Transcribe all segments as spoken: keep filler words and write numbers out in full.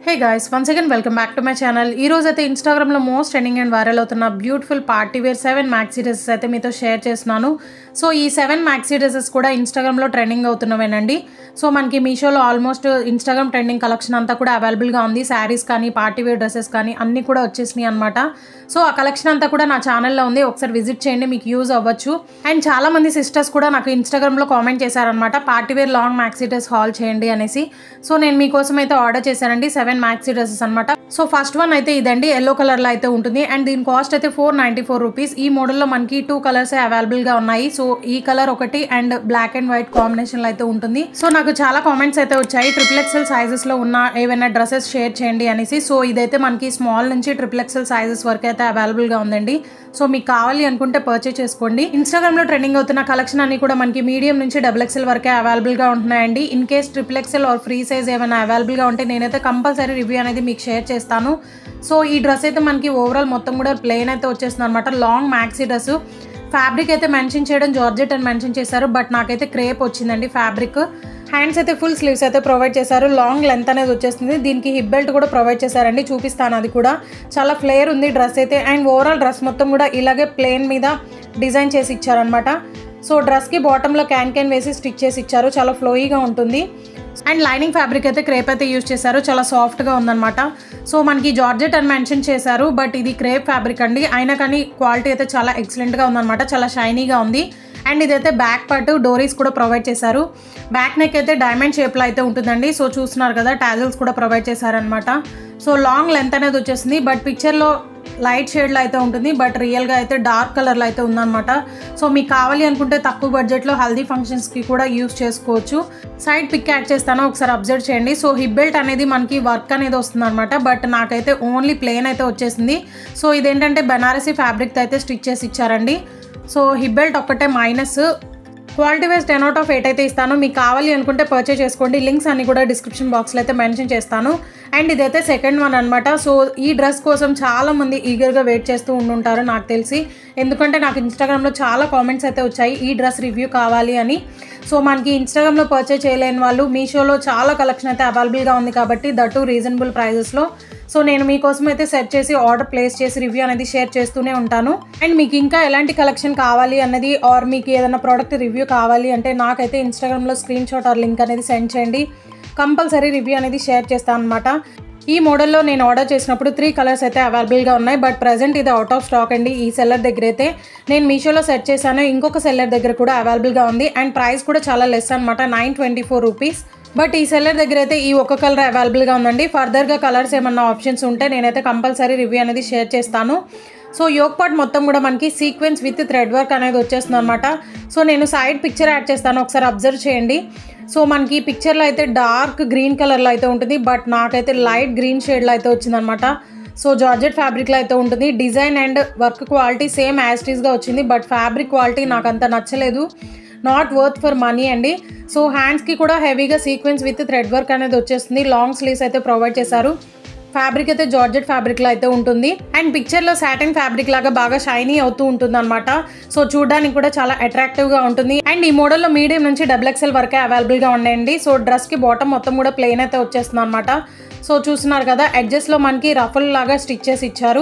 Hey guys, once again welcome back to my channel. Ee roju aithe Instagram lo most trending and viral avutunna beautiful party wear seven maxi dresses aithe meeto share chestunanu. So ee seven maxi dresses kuda Instagram lo trending avutunnavandi. So manki Meesho lo almost Instagram trending collection anta kuda available ga undi. Sarees kani party wear dresses kani anni kuda vachesnayi annamata. So aa collection anta kuda na channel lo undi, okkar visit cheyandi, meeku use avvachu. And chaala mandi sisters kuda naku Instagram lo comment chesaru annamata, party wear long maxi dress haul cheyandi anesi. So nenu meekosam aithe order chesanandi seven maxi dresses annamata. So first one aithe idandi, yellow color lo aithe untundi and din cost aithe four ninety-four rupees. Ee model lo manki two colors available ga unnayi. So ee color okati and black and white combination lo aithe untundi. So naku chaala comments aithe vachayi, triple X L sizes lo unna evaina dresses share cheyandi anesi. So idaithe manki small nunchi triple X L sizes varaku aithe available ga undandi. So meeku kavali anukunte purchase cheskondi. Instagram lo trending avutuna collection anni kuda manki medium nunchi double X L varaku available ga untunayandi. In case triple X L or free size evaina available ga unte nenaithe compulsory review అనేది మీకు share చేస్తాను. So ఈ dress అయితే మనకి overall మొత్తం కూడా plain అయితే వచ్చేస్తుంది అనమాట. Long maxi dress. ఫ్యాబ్రిక్ అయితే మెన్షన్ చేయడం జార్జెట్ అని మెన్షన్ చేశారు, బట్ నాకైతే క్రేప్ వచ్చిందండి ఫ్యాబ్రిక్. హ్యాండ్స్ అయితే ఫుల్ స్లీవ్స్ అయితే ప్రొవైడ్ చేశారు. లాంగ్ లెంత్ అనేది వచ్చేస్తుంది. దీనికి హిప్ బెల్ట్ కూడా ప్రొవైడ్ చేశారండి, చూపిస్తాను అది కూడా. చాలా ఫ్లేర్ ఉంది డ్రెస్ అయితే. అండ్ ఓవరాల్ డ్రెస్ మొత్తం కూడా ఇలాగే ప్లెయిన్ మీద డిజైన్ చేసి ఇచ్చారనమాట. సో డ్రెస్కి బాటంలో క్యాన్ క్యాన్ వేసి స్టిచ్ చేసి ఇచ్చారు, చాలా ఫ్లోయిగా ఉంటుంది. అండ్ లైనింగ్ ఫ్యాబ్రిక్ అయితే క్రేప్ అయితే యూజ్ చేశారు, చాలా సాఫ్ట్గా ఉందన్నమాట. సో మనకి జార్జెట్ అని మెన్షన్ చేశారు, బట్ ఇది క్రేప్ ఫ్యాబ్రిక్ అండి. అయినా కానీ క్వాలిటీ అయితే చాలా ఎక్సలెంట్గా ఉందన్నమాట, చాలా షైనీగా ఉంది. అండ్ ఇదైతే బ్యాక్ పార్ట్ డోరీస్ కూడా ప్రొవైడ్ చేశారు. బ్యాక్ నెక్ అయితే డైమండ్ షేప్లో అయితే ఉంటుందండి. సో చూస్తున్నారు కదా, టాజిల్స్ కూడా ప్రొవైడ్ చేశారనమాట. సో లాంగ్ లెంత్ అనేది వచ్చేసింది, బట్ పిక్చర్లో లైట్ షేడ్లో అయితే ఉంటుంది, బట్ రియల్గా అయితే డార్క్ కలర్లో అయితే ఉందన్నమాట. సో మీకు కావాలి అనుకుంటే తక్కువ బడ్జెట్లో హల్దీ ఫంక్షన్స్కి కూడా యూస్ చేసుకోవచ్చు. సైడ్ పిక్ యాడ్ చేస్తాను, ఒకసారి అబ్జర్వ్ చేయండి. సో హిప్ బెల్ట్ అనేది మనకి వర్క్ అనేది వస్తుంది అనమాట, బట్ నాకైతే ఓన్లీ ప్లెయిన్ అయితే వచ్చేసింది. సో ఇదేంటంటే బనారసీ ఫ్యాబ్రిక్తో అయితే స్టిచ్ చేసి ఇచ్చారండి. సో హిప్ బెల్ట్ ఒక్కటే minus. Quality wise ten out of eight అయితే ఇస్తాను. మీకు కావాలి అనుకుంటే పర్చేస్ చేసుకోండి. లింక్స్ అన్ని కూడా డిస్క్రిప్షన్ బాక్స్లో అయితే మెన్షన్ చేస్తాను. అండ్ ఇదైతే సెకండ్ వన్ అనమాట. సో ఈ డ్రెస్ కోసం చాలామంది ఈగర్గా వెయిట్ చేస్తూ ఉండుంటారు నాకు తెలిసి, ఎందుకంటే నాకు ఇన్స్టాగ్రామ్లో చాలా కామెంట్స్ అయితే వచ్చాయి ఈ డ్రెస్ రివ్యూ కావాలి అని. సో మనకి ఇన్స్టాగ్రామ్లో పర్చేస్ చేయలేని వాళ్ళు మీషోలో చాలా కలెక్షన్ అయితే అవైలబుల్గా ఉంది కాబట్టి, దట్టు రీజనబుల్ ప్రైజెస్లో. సో నేను మీకోసం అయితే సెట్ చేసి ఆర్డర్ ప్లేస్ చేసి రివ్యూ అనేది షేర్ చేస్తూనే ఉంటాను. అండ్ మీకు ఇంకా ఎలాంటి కలెక్షన్ కావాలి అన్నది, ఆర్ మీకు ఏదైనా ప్రోడక్ట్ రివ్యూ కావాలి అంటే నాకైతే ఇన్స్టాగ్రామ్లో స్క్రీన్ షాట్ ఆర్ లింక్ అనేది సెండ్ చేయండి, కంపల్సరీ రివ్యూ అనేది షేర్ చేస్తాను అనమాట. ఈ మోడల్లో నేను ఆర్డర్ చేసినప్పుడు త్రీ కలర్స్ అయితే అవైలబుల్గా ఉన్నాయి, బట్ ప్రజెంట్ ఇది అవుట్ ఆఫ్ స్టాక్ అండి. ఈ సెల్లర్ దగ్గర అయితే నేను మీషోలో సెర్చ్ చేశాను, ఇంకొక సెల్లర్ దగ్గర కూడా అవైలబుల్గా ఉంది. అండ్ ప్రైస్ కూడా చాలా లెస్ అనమాట, nine twenty four rupees. But ఈ సెల్లర్ దగ్గర అయితే ఈ ఒక్క కలర్ అవైలబుల్గా ఉందండి. ఫర్దర్గా కలర్స్ ఏమన్నా ఆప్షన్స్ ఉంటే నేనైతే కంపల్సరీ రివ్యూ అనేది షేర్ చేస్తాను. సో యోక్ పార్ట్ మొత్తం కూడా మనకి సీక్వెన్స్ విత్ థ్రెడ్ వర్క్ అనేది వచ్చేస్తుంది అనమాట. సో నేను సైడ్ పిక్చర్ యాడ్ చేస్తాను, ఒకసారి అబ్జర్వ్ చేయండి. సో మనకి పిక్చర్లో అయితే డార్క్ గ్రీన్ కలర్లో అయితే ఉంటుంది, బట్ నాకైతే లైట్ గ్రీన్ షేడ్లో అయితే వచ్చిందనమాట. సో జార్జెట్ ఫ్యాబ్రిక్లో అయితే ఉంటుంది. Design and work quality same as it ఈస్గా వచ్చింది, బట్ ఫ్యాబ్రిక్ క్వాలిటీ నాకు అంత నచ్చలేదు. నాట్ వర్త్ ఫర్ మనీ అండి. సో హ్యాండ్స్కి కూడా హెవీగా సీక్వెన్స్ విత్ థ్రెడ్ వర్క్ అనేది వచ్చేస్తుంది. లాంగ్ స్లీవ్స్ అయితే ప్రొవైడ్ చేశారు. ఫ్యాబ్రిక్ అయితే జార్జెట్ ఫ్యాబ్రిక్లో అయితే ఉంటుంది. అండ్ పిక్చర్లో సాటిన్ ఫ్యాబ్రిక్ లాగా బాగా షైనీ అవుతూ ఉంటుంది అనమాట. సో చూడడానికి కూడా చాలా అట్రాక్టివ్గా ఉంటుంది. అండ్ ఈ మోడల్లో మీడియం నుంచి డబుల్ ఎక్స్ఎల్ వరకే అవైలబుల్గా ఉన్నాయండి. సో డ్రెస్కి బాటమ్ మొత్తం కూడా ప్లెయిన్ అయితే వచ్చేస్తుంది అనమాట. సో చూస్తున్నారు కదా, ఎడ్జెస్లో మనకి రఫుల్ లాగా స్టిచ్ చేసి ఇచ్చారు.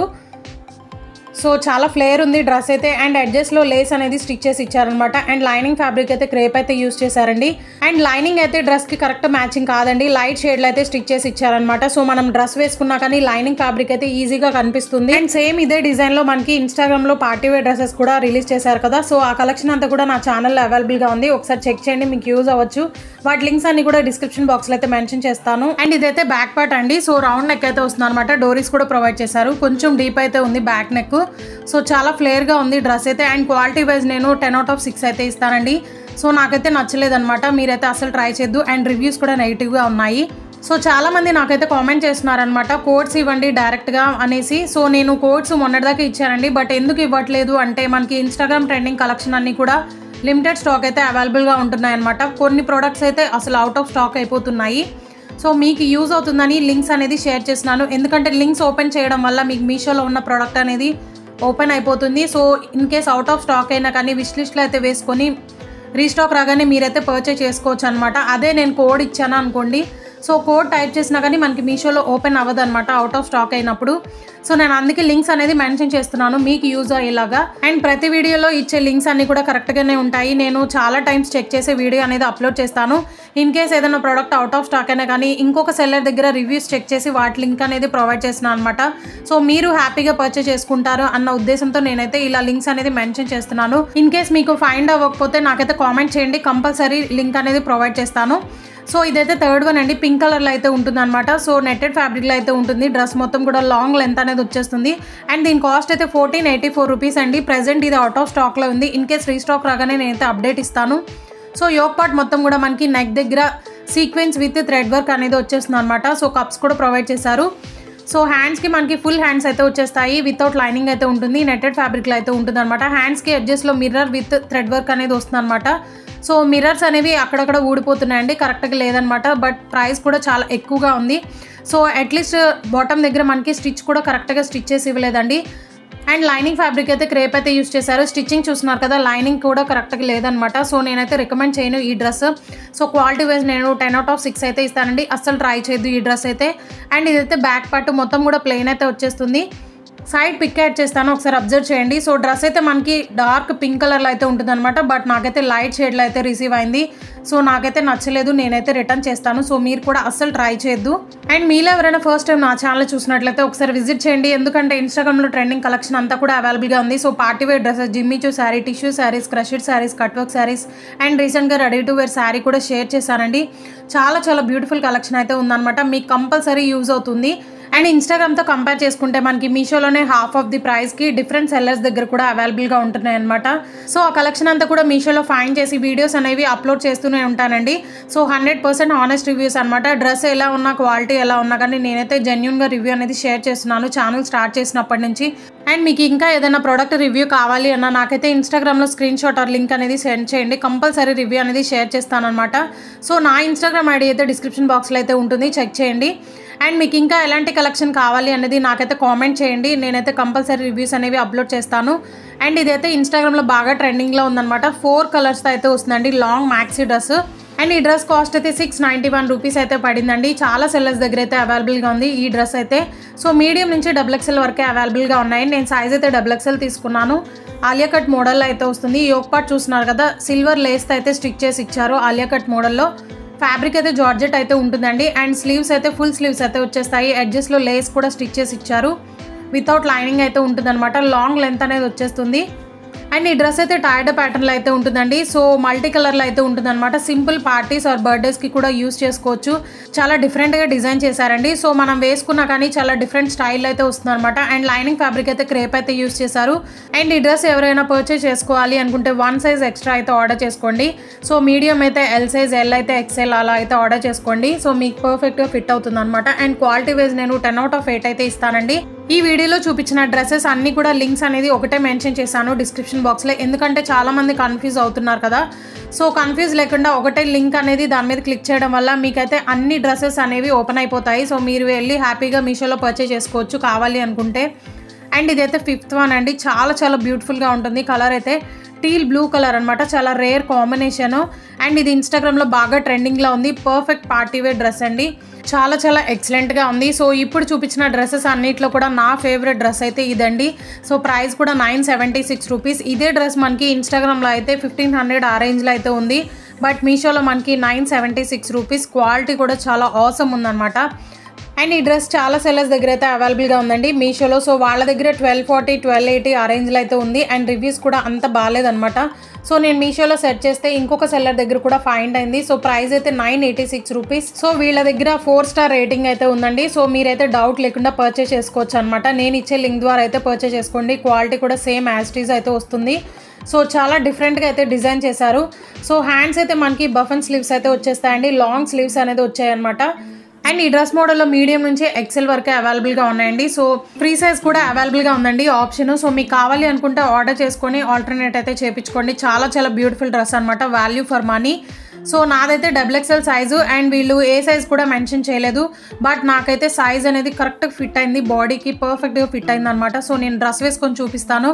సో చాలా ఫ్లేర్ ఉంది డ్రెస్ అయితే. అండ్ ఎడ్జెస్లో లేస్ అనేది స్టిచ్ చేసి ఇచ్చారనమాట. అండ్ లైనింగ్ ఫ్యాబ్రిక్ అయితే క్రేప్ అయితే యూస్ చేశారండి. అండ్ లైనింగ్ అయితే డ్రెస్కి కరెక్ట్ మ్యాచింగ్ కాదండి, లైట్ షేడ్లో అయితే స్టిచ్ చేసి ఇచ్చారనమాట. సో మనం డ్రెస్ వేసుకున్నా కానీ లైనింగ్ ఫ్యాబ్రిక్ అయితే ఈజీగా కనిపిస్తుంది. అండ్ సేమ్ ఇదే డిజైన్లో మనకి ఇన్స్టాగ్రామ్లో పార్టీ వేర్ డ్రెస్సెస్ కూడా రిలీజ్ చేశారు కదా. సో ఆ కలెక్షన్ అంతా కూడా నా ఛానల్లో అవైలబుల్గా ఉంది, ఒకసారి చెక్ చేయండి, మీకు యూజ్ అవ్వచ్చు. వాటి లింక్స్ అన్ని కూడా డిస్క్రిప్షన్ బాక్స్లో అయితే మెన్షన్ చేస్తాను. అండ్ ఇదైతే బ్యాక్ పార్ట్ అండి. సో రౌండ్ నెక్ అయితే వస్తుంది అనమాట. డోరీస్ కూడా ప్రొవైడ్ చేశారు, కొంచెం డీప్ అయితే ఉంది బ్యాక్ నెక్. సో చాలా ఫ్లేర్గా ఉంది డ్రెస్ అయితే. అండ్ క్వాలిటీ వైజ్ నేను టెన్ అవుట్ ఆఫ్ సిక్స్ అయితే ఇస్తానండి. సో నాకైతే నచ్చలేదన్నమాట, మీరైతే అసలు ట్రై చేయొద్దు. అండ్ రివ్యూస్ కూడా నెగిటివ్గా ఉన్నాయి. సో చాలామంది నాకైతే కామెంట్ చేస్తున్నారనమాట, కోడ్స్ ఇవ్వండి డైరెక్ట్గా అనేసి. సో నేను కోడ్స్ మొన్నటిదాకా ఇచ్చానండి, బట్ ఎందుకు ఇవ్వట్లేదు అంటే మనకి ఇన్స్టాగ్రామ్ ట్రెండింగ్ కలెక్షన్ అన్నీ కూడా లిమిటెడ్ స్టాక్ అయితే అవైలబుల్గా ఉంటున్నాయి అనమాట. కొన్ని ప్రోడక్ట్స్ అయితే అసలు అవుట్ ఆఫ్ స్టాక్ అయిపోతున్నాయి. సో మీకు యూజ్ అవుతుందని లింక్స్ అనేది షేర్ చేస్తున్నాను, ఎందుకంటే లింక్స్ ఓపెన్ చేయడం వల్ల మీకు మీషోలో ఉన్న ప్రోడక్ట్ అనేది ఓపెన్ అయిపోతుంది. So in case out of stock అయినా కానీ విష్ లిస్ట్లో అయితే వేసుకొని రీస్టాక్ రాగానే మీరైతే పర్చేస్ చేసుకోవచ్చు అనమాట. అదే నేను కోడ్ ఇచ్చాను అనుకోండి, సో కోడ్ టైప్ చేసినా కానీ మనకి మీషోలో ఓపెన్ అవ్వదు అనమాట అవుట్ ఆఫ్ స్టాక్ అయినప్పుడు. సో నేను అందుకే లింక్స్ అనేది మెన్షన్ చేస్తున్నాను మీకు యూజ్ అయ్యేలాగా. అండ్ ప్రతి వీడియోలో ఇచ్చే లింక్స్ అన్ని కూడా కరెక్ట్గానే ఉంటాయి. నేను చాలా టైమ్స్ చెక్ చేసే వీడియో అనేది అప్లోడ్ చేస్తాను. ఇన్ కేస్ ఏదైనా ప్రోడక్ట్ అవుట్ ఆఫ్ స్టాక్ అయినా కానీ ఇంకొక సెల్లర్ దగ్గర రివ్యూస్ చెక్ చేసి వాటి లింక్ అనేది ప్రొవైడ్ చేస్తున్నాను అనమాట. సో మీరు హ్యాపీగా పర్చేస్ చేసుకుంటారు అన్న ఉద్దేశంతో నేనైతే ఇలా లింక్స్ అనేది మెన్షన్ చేస్తున్నాను. ఇన్ కేస్ మీకు ఫైండ్ అవ్వకపోతే నాకైతే కామెంట్ చేయండి, కంపల్సరీ లింక్ అనేది ప్రొవైడ్ చేస్తాను. సో ఇదైతే థర్డ్ వన్ అండి, పింక్ కలర్లో అయితే ఉంటుంది అనమాట. సో నెట్టెడ్ ఫ్యాబ్రిక్లో అయితే ఉంటుంది. డ్రెస్ మొత్తం కూడా లాంగ్ లెంత్ అనేది వచ్చేస్తుంది. అండ్ దీని కాస్ట్ అయితే ఫోర్టీన్ ఎయిటీ ఫోర్ రూపీస్ అండి. ప్రెజెంట్ ఇది అవుట్ ఆఫ్ స్టాక్లో ఉంది. ఇన్ కేస్ రీస్టాక్ రాగానే నేనైతే అప్డేట్ ఇస్తాను. సో యోక్ పార్ట్ మొత్తం కూడా మనకి నెక్ దగ్గర సీక్వెన్స్ విత్ థ్రెడ్ వర్క్ అనేది వచ్చేస్తుంది అనమాట. సో కప్స్ కూడా ప్రొవైడ్ చేశారు. సో హ్యాండ్స్కి మనకి ఫుల్ హ్యాండ్స్ అయితే వచ్చేస్తాయి. వితౌట్ లైనింగ్ అయితే ఉంటుంది. నెట్టెడ్ ఫ్యాబ్రిక్లో అయితే ఉంటుంది అనమాట. హ్యాండ్స్కి ఎడ్జెస్లో మిర్రర్ విత్ థ్రెడ్ వర్క్ అనేది వస్తుంది అనమాట. సో మిర్రర్స్ అనేవి అక్కడక్కడ ఊడిపోతున్నాయండి, కరెక్ట్గా లేదనమాట. బట్ ప్రైస్ కూడా చాలా ఎక్కువగా ఉంది. సో అట్లీస్ట్ బాటమ్ దగ్గర మనకి స్టిచ్ కూడా కరెక్ట్గా స్టిచ్ చేసి ఇవ్వలేదండి. అండ్ లైనింగ్ ఫ్యాబ్రిక్ అయితే క్రేప్ అయితే యూస్ చేశారు. స్టిచ్చింగ్ చూస్తున్నారు కదా, లైనింగ్ కూడా కరెక్ట్గా లేదనమాట. సో నేనైతే రికమెండ్ చేయను ఈ డ్రెస్. సో క్వాలిటీ వైజ్ నేను టెన్ అవుట్ ఆఫ్ సిక్స్ అయితే ఇస్తానండి. అస్సలు ట్రై చేయొద్దు ఈ డ్రెస్ అయితే. అండ్ ఇదైతే బ్యాక్ పార్ట్ మొత్తం కూడా ప్లెయిన్ అయితే వచ్చేస్తుంది. సైడ్ పిక్ యాడ్ చేస్తాను, ఒకసారి అబ్జర్వ్ చేయండి. సో డ్రెస్ అయితే మనకి డార్క్ పింక్ కలర్లో అయితే ఉంటుంది అనమాట. బట్ నాకైతే లైట్ షేడ్లో అయితే రిసీవ్ అయింది. సో నాకైతే నచ్చలేదు, నేనైతే రిటర్న్ చేస్తాను. సో మీరు కూడా అస్సలు ట్రై చేయొద్దు. అండ్ మీలో ఎవరైనా ఫస్ట్ టైం నా ఛానల్ చూసినట్లయితే ఒకసారి విజిట్ చేయండి, ఎందుకంటే ఇన్స్టాగ్రామ్లో ట్రెండింగ్ కలెక్షన్ అంతా కూడా అవైలబుల్గా ఉంది. So party wear dresses, Jimmy Choo sari, tissue saris, crushed saris, cut work saris and రీసెంట్గా రెడీ టు వేర్ శారీ కూడా షేర్ చేశానండి. చాలా చాలా బ్యూటిఫుల్ కలెక్షన్ అయితే ఉందన్నమాట. మీకు కంపల్సరీ యూజ్ అవుతుంది. అండ్ ఇన్స్టాగ్రామ్తో కంపేర్ చేసుకుంటే మనకి మీషోలోనే హాఫ్ ఆఫ్ ది ప్రైస్కి డిఫరెంట్ సెల్లర్స్ దగ్గర కూడా అవైలబుల్గా ఉంటున్నాయి అనమాట. సో ఆ కలెక్షన్ అంతా కూడా మీషోలో ఫైండ్ చేసి వీడియోస్ అనేవి అప్లోడ్ చేస్తూనే ఉంటానండి. So hundred percent honest reviews అనమాట. డ్రెస్ ఎలా ఉన్నా, క్వాలిటీ ఎలా ఉన్నా కానీ నేనైతే జెన్యూన్గా రివ్యూ అనేది షేర్ చేస్తున్నాను ఛానల్ స్టార్ట్ చేసినప్పటి నుంచి. అండ్ మీకు ఇంకా ఏదైనా ప్రోడక్ట్ రివ్యూ కావాలి అన్న నాకైతే ఇన్స్టాగ్రామ్లో స్క్రీన్ షాట్ ఆర్ లింక్ అనేది సెండ్ చేయండి, కంపల్సరీ రివ్యూ అనేది షేర్ చేస్తానమాట. సో నా ఇన్స్టాగ్రామ్ ఐడి అయితే డిస్క్రిప్షన్ బాక్స్లో అయితే ఉంటుంది, చెక్ చేయండి. అండ్ మీకు ఇంకా ఎలాంటి కలెక్షన్ కావాలి అనేది నాకైతే కామెంట్ చేయండి, నేనైతే కంపల్సరీ రివ్యూస్ అనేవి అప్లోడ్ చేస్తాను. అండ్ ఇదైతే ఇన్స్టాగ్రామ్లో బాగా ట్రెండింగ్లో ఉందన్నమాట. ఫోర్ కలర్స్తో అయితే వస్తుందండి, లాంగ్ మ్యాక్సీ డ్రెస్. అండ్ ఈ డ్రెస్ కాస్ట్ అయితే సిక్స్ నైంటీ వన్ రూపీస్ అయితే పడిందండి. చాలా సెల్లర్స్ దగ్గర అయితే అవైలబుల్గా ఉంది ఈ డ్రెస్ అయితే. సో మీడియం నుంచి డబుల్ ఎక్సెల్ వరకే అవైలబుల్గా ఉన్నాయి. నేను సైజ్ అయితే డబుల్ ఎక్సెల్ తీసుకున్నాను. ఆలియా కట్ మోడల్లో అయితే వస్తుంది. యోక్ పార్ట్ చూస్తున్నారు కదా, సిల్వర్ లేస్తో అయితే స్టిచ్ చేసి ఇచ్చారు. ఆలియా కట్ మోడల్లో ఫ్యాబ్రిక్ అయితే జార్జెట్ అయితే ఉంటుందండి. అండ్ స్లీవ్స్ అయితే ఫుల్ స్లీవ్స్ అయితే వచ్చేస్తాయి. ఎడ్జెస్లో లేస్ కూడా స్టిచ్ చేసి ఇచ్చారు. వితౌట్ లైనింగ్ అయితే ఉంటుంది అనమాట. లాంగ్ లెంత్ అనేది వచ్చేస్తుంది. అండ్ ఈ డ్రెస్ అయితే టైర్డ్ ప్యాటర్న్లో అయితే ఉంటుందండి. సో మల్టీ కలర్లో అయితే ఉంటుంది అనమాట. సింపుల్ పార్టీస్ ఆర్ బర్త్డేస్కి కూడా యూస్ చేసుకోవచ్చు. చాలా డిఫరెంట్గా డిజైన్ చేశారండి. సో మనం వేసుకున్నా కానీ చాలా డిఫరెంట్ స్టైల్ అయితే వస్తుంది అనమాట. అండ్ లైనింగ్ ఫ్యాబ్రిక్ అయితే క్రేప్ అయితే యూస్ చేశారు. అండ్ ఈ డ్రెస్ ఎవరైనా పర్చేస్ చేసుకోవాలి అనుకుంటే వన్ సైజ్ ఎక్స్ట్రా అయితే ఆర్డర్ చేసుకోండి. సో మీడియం అయితే ఎల్ సైజ్, ఎల్ అయితే ఎక్స్ఎల్ అలా అయితే ఆర్డర్ చేసుకోండి. సో మీకు పర్ఫెక్ట్గా ఫిట్ అవుతుంది అనమాట. అండ్ క్వాలిటీ వైజ్ నేను టెన్ అవుట్ ఆఫ్ ఎయిట్ అయితే ఇస్తానండి. ఈ వీడియోలో చూపించిన డ్రెస్సెస్ అన్నీ కూడా లింక్స్ అనేది ఒకటే మెన్షన్ చేశాను డిస్క్రిప్షన్ బాక్స్లో, ఎందుకంటే చాలామంది కన్ఫ్యూజ్ అవుతున్నారు కదా. సో కన్ఫ్యూజ్ లేకుండా ఒకటే లింక్ అనేది దాని మీద క్లిక్ చేయడం వల్ల మీకైతే అన్ని డ్రెస్సెస్ అనేవి ఓపెన్ అయిపోతాయి. సో మీరు వెళ్ళి హ్యాపీగా మీషోలో పర్చేస్ చేసుకోవచ్చు కావాలి అనుకుంటే. అండ్ ఇదైతే ఫిఫ్త్ వన్ అండి. చాలా చాలా బ్యూటిఫుల్గా ఉంటుంది. కలర్ అయితే టీల్ బ్లూ కలర్ అనమాట. చాలా రేర్ కాంబినేషను. అండ్ ఇది ఇన్స్టాగ్రామ్లో బాగా ట్రెండింగ్లో ఉంది. పర్ఫెక్ట్ పార్టీ వేర్ డ్రెస్ అండి. చాలా చాలా ఎక్సలెంట్గా ఉంది. సో ఇప్పుడు చూపించిన డ్రెస్సెస్ అన్నిట్లో కూడా నా ఫేవరెట్ డ్రెస్ అయితే ఇదండి. సో ప్రైస్ కూడా నైన్ సెవెంటీ సిక్స్ రూపీస్. ఇదే డ్రెస్ మనకి ఇన్స్టాగ్రామ్లో అయితే ఫిఫ్టీన్ హండ్రెడ్ ఆ రేంజ్లో అయితే ఉంది. బట్ మీషోలో మనకి nine seventy six rupees. Quality కూడా చాలా ఆసమ్ ఉందన్నమాట. అండ్ ఈ డ్రెస్ చాలా సెల్లర్స్ దగ్గర అయితే అవైలబుల్గా ఉందండి మీషోలో. సో వాళ్ళ దగ్గర ట్వెల్వ్ ఫార్టీ ట్వెల్వ్ ఎయిటీ ఆ రేంజ్లో అయితే ఉంది. అండ్ రివ్యూస్ కూడా అంత బాగాలేదనమాట. సో నేను మీషోలో సెర్చ్ చేస్తే ఇంకొక సెల్లర్ దగ్గర కూడా ఫైండ్ అయింది. సో ప్రైస్ అయితే nine eighty six rupees. So వీళ్ళ దగ్గర ఫోర్ స్టార్ రేటింగ్ అయితే ఉందండి. సో మీరైతే డౌట్ లేకుండా పర్చేస్ చేసుకోవచ్చు అనమాట. నేను ఇచ్చే లింక్ ద్వారా అయితే పర్చేస్ చేసుకోండి. క్వాలిటీ కూడా సేమ్ యాజ్ ఇట్ ఈజ్ అయితే వస్తుంది. సో చాలా డిఫరెంట్గా అయితే డిజైన్ చేశారు. సో హ్యాండ్స్ అయితే మనకి బఫన్ స్లీవ్స్ అయితే వచ్చేస్తాయండి. లాంగ్ స్లీవ్స్ అనేది వచ్చాయన్నమాట. అండ్ ఈ డ్రెస్ మోడల్లో మీడియం నుంచి ఎక్సెల్ వరకే అవైలబుల్గా ఉన్నాయండి. సో ఫ్రీ సైజ్ కూడా అవైలబుల్గా ఉందండి ఆప్షన్. సో మీకు కావాలి అనుకుంటే ఆర్డర్ చేసుకొని ఆల్టర్నేట్ అయితే చేయించుకోండి. చాలా చాలా బ్యూటిఫుల్ డ్రెస్ అనమాట, వాల్యూ ఫర్ మనీ. సో నాదైతే డబుల్ ఎక్స్ఎల్ సైజు. అండ్ వీళ్ళు ఏ సైజ్ కూడా మెన్షన్ చేయలేదు. బట్ నాకైతే సైజ్ అనేది కరెక్ట్గా ఫిట్ అయింది, బాడీకి పర్ఫెక్ట్గా ఫిట్ అయింది అనమాట. సో నేను డ్రెస్ వేసుకొని చూపిస్తాను.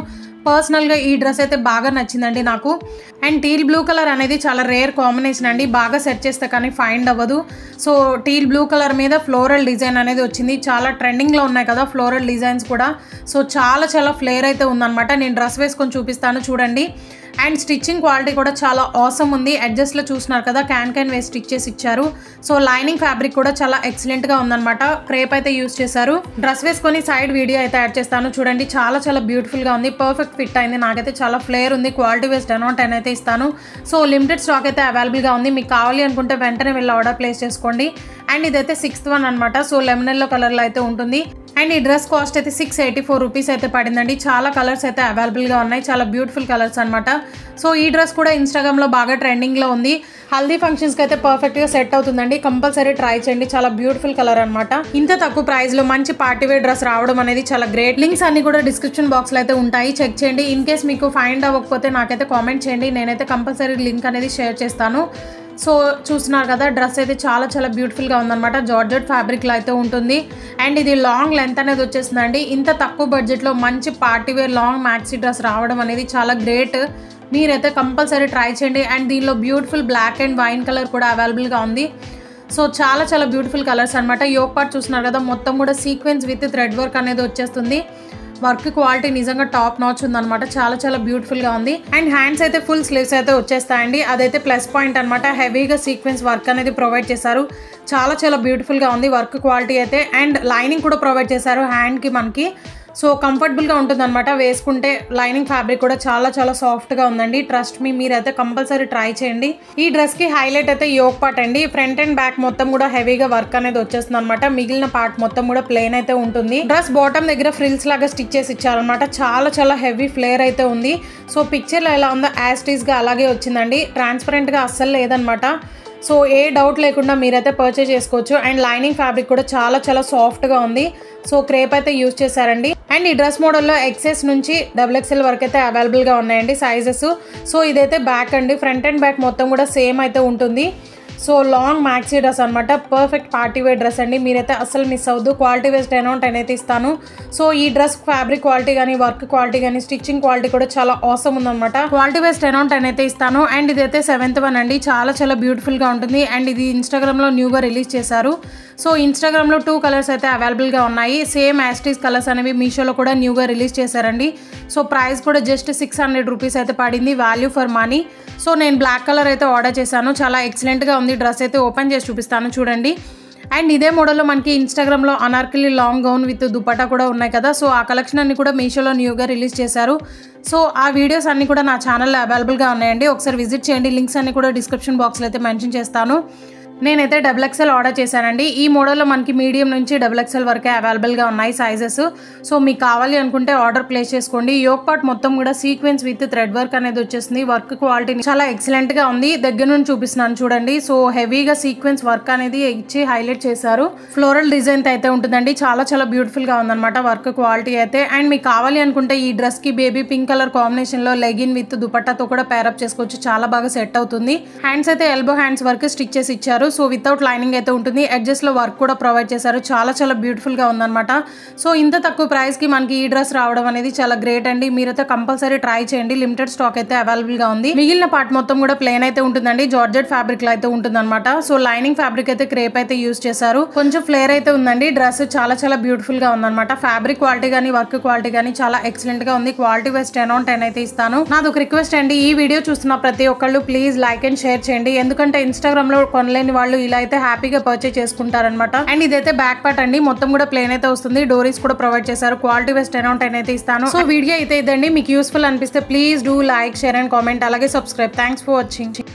పర్సనల్గా ఈ డ్రెస్ అయితే బాగా నచ్చిందండి నాకు. అండ్ టీల్ బ్లూ కలర్ అనేది చాలా రేర్ కాంబినేషన్ అండి, బాగా సెట్ చేస్తే కానీ ఫైండ్ అవ్వదు. సో టీల్ బ్లూ కలర్ మీద ఫ్లోరల్ డిజైన్ అనేది వచ్చింది, చాలా ట్రెండింగ్లో ఉన్నాయి కదా ఫ్లోరల్ డిజైన్స్ కూడా. సో చాలా చాలా ఫ్లేర్ అయితే ఉందన్నమాట. నేను డ్రెస్ వేసుకొని చూపిస్తాను చూడండి. అండ్ స్టిచ్చింగ్ క్వాలిటీ కూడా చాలా ఆసమ్ ఉంది. అడ్జస్ట్లో చూస్తున్నారు కదా, క్యాన్ క్యాన్ వేసి స్టిచ్ చేసి ఇచ్చారు. సో లైనింగ్ ఫ్యాబ్రిక్ కూడా చాలా ఎక్సలెంట్గా ఉందన్నమాట. క్రేప్ అయితే యూస్ చేశారు. డ్రెస్ వేసుకొని సైడ్ వీడియో అయితే యాడ్ చేస్తాను చూడండి. చాలా చాలా బ్యూటిఫుల్గా ఉంది, పర్ఫెక్ట్ ఫిట్ అయింది. నాకైతే చాలా ఫ్లేర్ ఉంది. Quality wise ten on ten అయితే ఇస్తాను. సో లిమిటెడ్ స్టాక్ అయితే అవైలబుల్గా ఉంది. మీకు కావాలి అనుకుంటే వెంటనే వెళ్ళి ఆర్డర్ ప్లేస్ చేసుకోండి. అండ్ ఇదైతే సిక్స్త్ వన్ అనమాట. సో లెమన్ ఎల్లో కలర్లో అయితే ఉంటుంది. అండ్ ఈ డ్రెస్ కాస్ట్ అయితే సిక్స్ ఎయిటీ ఫోర్ రూపీస్ అయితే పడిందండి. చాలా కలర్స్ అయితే అవైలబుల్గా ఉన్నాయి, చాలా బ్యూటిఫుల్ కలర్స్ అనమాట. సో ఈ డ్రెస్ కూడా ఇన్స్టాగ్రామ్లో బాగా ట్రెండింగ్లో ఉంది. హల్దీ ఫంక్షన్స్కి అయితే పర్ఫెక్ట్గా సెట్ అవుతుందండి, కంపల్సరీ ట్రై చేయండి. చాలా బ్యూటిఫుల్ కలర్ అనమాట. ఇంత తక్కువ ప్రైస్లో మంచి పార్టీ వేర్ డ్రెస్ రావడం అనేది చాలా గ్రేట్. లింక్స్ అన్ని కూడా డిస్క్రిప్షన్ బాక్స్లో అయితే ఉంటాయి, చెక్ చేయండి. ఇన్ కేస్ మీకు ఫైండ్ అవ్వకపోతే నాకైతే కామెంట్ చేయండి, నేనైతే కంపల్సరీ లింక్ అనేది షేర్ చేస్తాను. సో చూస్తున్నారు కదా, డ్రెస్ అయితే చాలా చాలా బ్యూటిఫుల్గా ఉందన్నమాట. జార్జెట్ ఫ్యాబ్రిక్లో అయితే ఉంటుంది. అండ్ ఇది లాంగ్ లెంత్ అనేది వచ్చేసిందండి. ఇంత తక్కువ బడ్జెట్లో మంచి party wear long maxi dress రావడం అనేది చాలా గ్రేట్. మీరైతే కంపల్సరీ ట్రై చేయండి. అండ్ దీనిలో beautiful black and wine colour కూడా అవైలబుల్గా ఉంది. సో చాలా చాలా బ్యూటిఫుల్ కలర్స్ అనమాట. యోక్ పార్ట్ చూస్తున్నారు కదా, మొత్తం కూడా సీక్వెన్స్ విత్ థ్రెడ్ వర్క్ అనేది వచ్చేస్తుంది. వర్క్ క్వాలిటీ నిజంగా టాప్ నాచ్ ఉందన్నమాట. చాలా చాలా బ్యూటిఫుల్గా ఉంది. అండ్ హ్యాండ్స్ అయితే ఫుల్ స్లీవ్స్ అయితే వచ్చేస్తాయండి, అదైతే ప్లస్ పాయింట్ అనమాట. హెవీగా సీక్వెన్స్ వర్క్ అనేది ప్రొవైడ్ చేశారు. చాలా చాలా బ్యూటిఫుల్గా ఉంది వర్క్ క్వాలిటీ అయితే. అండ్ లైనింగ్ కూడా ప్రొవైడ్ చేశారు హ్యాండ్కి మనకి. సో కంఫర్టబుల్గా ఉంటుందన్నమాట వేసుకుంటే. లైనింగ్ ఫ్యాబ్రిక్ కూడా చాలా చాలా సాఫ్ట్గా ఉందండి. ట్రస్ట్ మీ, మీరైతే కంపల్సరీ ట్రై చేయండి. ఈ డ్రెస్కి హైలైట్ అయితే యోక్ పార్ట్ అండి. ఫ్రంట్ అండ్ బ్యాక్ మొత్తం కూడా హెవీగా వర్క్ అనేది వచ్చేస్తుంది అనమాట. మిగిలిన పార్ట్ మొత్తం కూడా ప్లెయిన్ అయితే ఉంటుంది. డ్రెస్ బాటమ్ దగ్గర ఫ్రిల్స్ లాగా స్టిచ్ చేసి ఇచ్చారనమాట. చాలా చాలా హెవీ ఫ్లేర్ అయితే ఉంది. సో పిక్చర్లో ఎలా ఉందో యాస్టీస్గా అలాగే వచ్చిందండి, ట్రాన్స్పరెంట్గా అస్సలు లేదనమాట. సో ఏ డౌట్ లేకుండా మీరైతే పర్చేజ్ చేసుకోవచ్చు. అండ్ లైనింగ్ ఫ్యాబ్రిక్ కూడా చాలా చాలా సాఫ్ట్గా ఉంది. సో క్రేప్ అయితే యూజ్ చేశారండి. అండ్ ఈ డ్రెస్ మోడల్లో ఎక్సెస్ నుంచి డబుల్ ఎక్స్ఎల్ వరకు అయితే అవైలబుల్గా ఉన్నాయండి సైజెస్. సో ఇదైతే బ్యాక్ అండి, ఫ్రంట్ అండ్ బ్యాక్ మొత్తం కూడా సేమ్ అయితే ఉంటుంది. సో లాంగ్ మ్యాక్సీ డ్రెస్ అనమాట, పర్ఫెక్ట్ పార్టీ వేర్ డ్రెస్ అండి. మీరైతే అస్సలు మిస్ అవ్వద్దు. Quality wise ten on ten అయితే ఇస్తాను. సో ఈ డ్రెస్ ఫ్యాబ్రిక్ క్వాలిటీ కానీ, వర్క్ క్వాలిటీ కానీ, స్టిచ్చింగ్ క్వాలిటీ కూడా చాలా ఆసమ్ ఉందన్నమాట. Quality wise ten on ten అయితే ఇస్తాను. అండ్ ఇదైతే సెవెంత్ వన్ అండి, చాలా చాలా బ్యూటిఫుల్గా ఉంటుంది. అండ్ ఇది ఇన్స్టాగ్రామ్లో న్యూగా రిలీజ్ చేశారు. సో ఇన్స్టాగ్రామ్లో టూ కలర్స్ అయితే అవైలబుల్గా ఉన్నాయి. సేమ్ యాస్టీస్ కలర్స్ అనేవి మీషోలో కూడా న్యూగా రిలీజ్ చేశారండి. సో ప్రైస్ కూడా జస్ట్ సిక్స్ హండ్రెడ్ రూపీస్ అయితే పడింది, వాల్యూ ఫర్ మనీ. సో నేను బ్లాక్ కలర్ అయితే ఆర్డర్ చేశాను, చాలా ఎక్సలెంట్గా ఉంది. డ్రెస్ అయితే ఓపెన్ చేసి చూపిస్తాను చూడండి. అండ్ ఇదే మోడల్లో మనకి ఇన్స్టాగ్రామ్లో Anarkali long gown with dupatta కూడా ఉన్నాయి కదా. సో ఆ కలెక్షన్ అన్ని కూడా మీషోలో న్యూగా రిలీజ్ చేశారు. సో ఆ వీడియోస్ అన్ని కూడా నా ఛానల్లో అవైలబుల్గా ఉన్నాయండి, ఒకసారి విజిట్ చేయండి. లింక్స్ అన్ని కూడా డిస్క్రిప్షన్ బాక్స్లో అయితే మెన్షన్ చేస్తాను. నేనైతే డబుల్ ఎక్స్ఎల్ ఆర్డర్ చేశానండి. ఈ మోడల్లో మనకి మీడియం నుంచి డబుల్ ఎక్స్ఎల్ వరకే అవైలబుల్గా ఉన్నాయి సైజెస్. సో మీకు కావాలి అనుకుంటే ఆర్డర్ ప్లేస్ చేసుకోండి. యోక్ పార్ట్ మొత్తం కూడా సీక్వెన్స్ విత్ థ్రెడ్ వర్క్ అనేది వచ్చేసింది. వర్క్ క్వాలిటీ చాలా ఎక్సలెంట్గా ఉంది. దగ్గర నుంచి చూపిస్తున్నాను చూడండి. సో హెవీగా సీక్వెన్స్ వర్క్ అనేది ఇచ్చి హైలైట్ చేశారు. ఫ్లోరల్ డిజైన్ అయితే ఉంటుందండి, చాలా చాలా బ్యూటిఫుల్గా ఉందన్నమాట వర్క్ క్వాలిటీ అయితే. అండ్ మీకు కావాలి అనుకుంటే ఈ డ్రెస్కి బేబీ పింక్ కలర్ కాంబినేషన్లో లెగిన్ విత్ దుపట్టాతో కూడా పేరప్ చేసుకోవచ్చు, చాలా బాగా సెట్ అవుతుంది. హ్యాండ్స్ అయితే ఎల్బో హ్యాండ్స్ వరకు స్టిచ్ చేసి ఇచ్చారు. సో వితౌట్ లైనింగ్ అయితే ఉంటుంది. ఎడ్జెస్ట్లో వర్క్ కూడా ప్రొవైడ్ చేశారు, చాలా చాలా బ్యూటిఫుల్గా ఉందన్నమాట. సో ఇంత తక్కువ ప్రైస్కి మనకి ఈ డ్రెస్ రావడం అనేది చాలా గ్రేట్ అండి. మీరైతే కంపల్సరీ ట్రై చేయండి. లిమిటెడ్ స్టాక్ అయితే అవైలబుల్గా ఉంది. మిగిలిన పార్ట్ మొత్తం కూడా ప్లెయిన్ అయితే ఉంటుందండి, జార్జెట్ ఫ్యాబ్రిక్లో అయితే ఉంటుందన్నమాట. సో లైనింగ్ ఫ్యాబ్రిక్ అయితే క్రేప్ అయితే యూజ్ చేశారు. కొంచెం ఫ్లేర్ అయితే ఉందండి. డ్రెస్ చాలా చాలా బ్యూటిఫుల్గా ఉందన్నమాట. ఫ్యాబ్రిక్ క్వాలిటీ కానీ, వర్క్ క్వాలిటీ కానీ చాలా ఎక్సలెంట్గా ఉంది. Quality wise ten on ten అయితే ఇస్తాను. నాది ఒక రిక్వెస్ట్ అండి, ఈ వీడియో చూస్తున్న ప్రతి ఒక్కళ్ళు ప్లీజ్ లైక్ అండ్ షేర్ చేయండి. ఎందుకంటే ఇన్స్టాగ్రామ్లో కొనలేని వాళ్ళు ఇలా అయితే హ్యాపీగా పర్చేజ్ చేసుకుంటారనమాట. అండ్ ఇదైతే బ్యాక్ పార్ట్ అండి, మొత్తం కూడా ప్లేన్ అయితే వస్తుంది. డోరీస్ కూడా ప్రొవైడ్ చేశారు. Quality wise ten on ten అయితే ఇస్తాను. సో వీడియో అయితే ఇదండి. మీకు యూస్ఫుల్ అనిపిస్తే please do like, share and comment, అలాగే సబ్స్క్రైబ్. Thanks for watching.